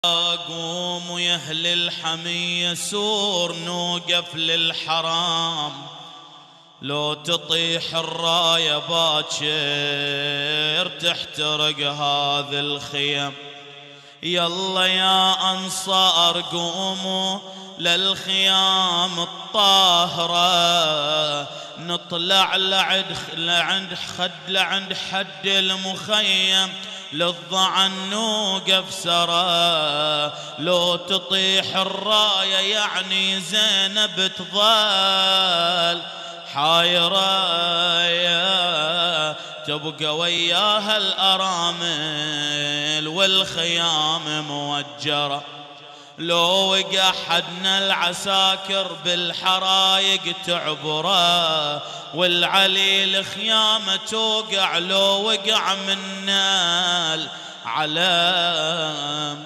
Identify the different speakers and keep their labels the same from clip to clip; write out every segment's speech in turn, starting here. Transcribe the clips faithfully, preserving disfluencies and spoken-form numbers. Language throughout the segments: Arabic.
Speaker 1: قوموا يا اهل الحمية سور نوقف للحرام، لو تطيح الراية باكر تحترق هذه الخيم. يلا يا أنصار قوموا للخيام الطاهرة، نطلع لعند لعند خد لعند حد المخيم، للضعن نوقف سرى، لو تطيح الراية يعني زينب تظل حايرة، تبقى وياها الأرامل والخيام موجرة. لو وقع حدنا العساكر بالحرايق تعبره، والعلي الخيامة توقع لو وقع منا العلم.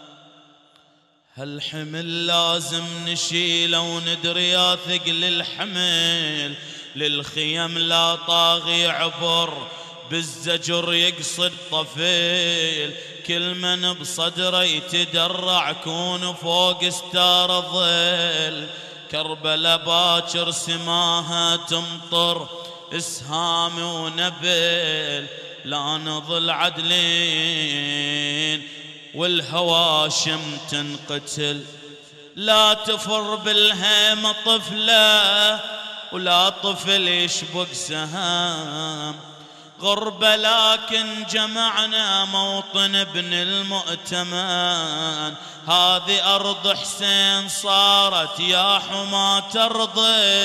Speaker 1: هالحمل لازم نشيله وندري يا ثقل الحمل، للخيم لا طاغي عبر بالزجر يقصد طفيل، كل من بصدره يتدرع كون فوق ستار الظل. كربلا باكر سماها تمطر اسهام ونبل، لا نظل عدلين والهواشم تنقتل. لا تفر بالهيمة طفلة ولا طفل يشبك سهام، غربة لكن جمعنا موطن ابن المؤتمن. هذه أرض حسين صارت يا حماة أرض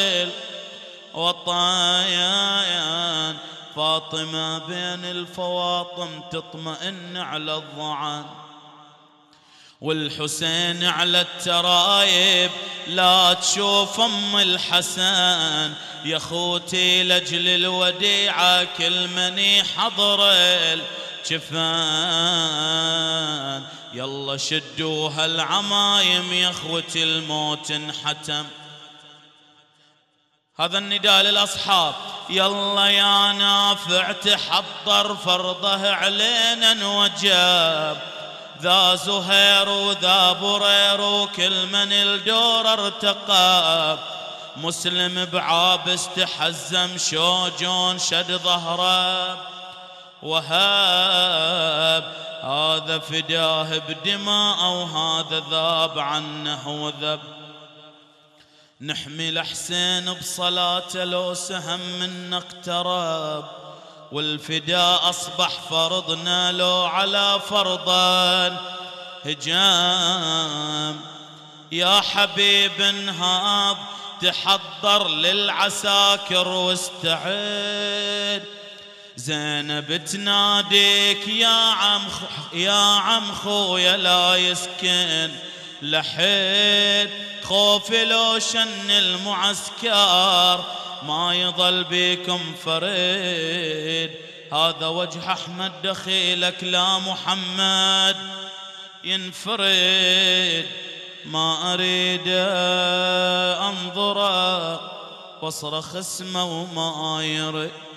Speaker 1: الوطايان، فاطمة بين الفواطم تطمئن على الضعان، والحسين على الترايب لا تشوف أم الحسن. يا خوتي لجل الوديعة كل من يحضر الجفان، يلا شدوا هالعمايم يا خوتي الموت انحتم. هذا النداء للأصحاب، يلا يا نافع تحضر فرضه علينا نوجب، ذا زهير وذا برير وكل من الدور ارتقى. مسلم بعابس تحزم شوجون شد ظهره، وهاب هذا فداه بدماء وهذا ذاب عنه وذب. نحمل حسين بصلاته لو سهم منا اقترب، والفداء أصبح فرضنا لو على فرضا هجام. يا حبيب انهاب تحضر للعساكر واستعد، زينب تناديك يا عم يا عم خويا لا يسكن لحد، خوف لو شن المعسكر ما يظل بيكم فريد. هذا وجه أحمد دخيلك لا محمد ينفرد، ما أريد أنظره واصرخ اسمه وما يرد.